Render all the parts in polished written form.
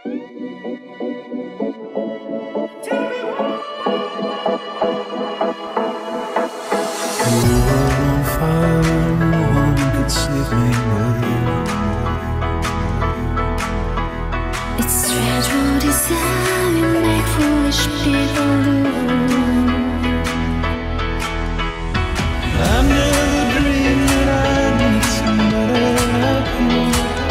It's strange what desire you make foolish people do. I never dreamed that I'd meet somebody like you.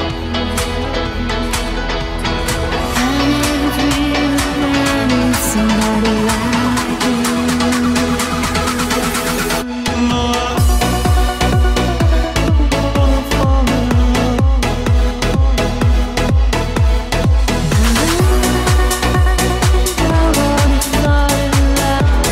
I never dreamed that I'd meet somebody like you. No, I wanna fall in love. I wanna fall in love.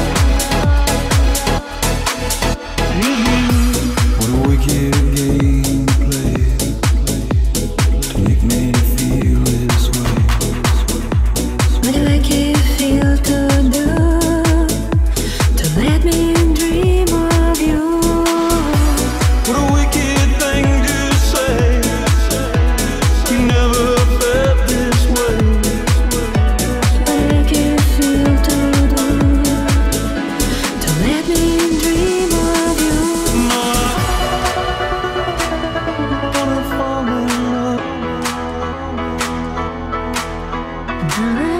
What a wicked game to play to make me feel this way. What do I give feel to do to let me dream of you? What a wicked thing to say. You never felt this way. What do I give feel to do to let me dream of you? No, I wanna fall in love.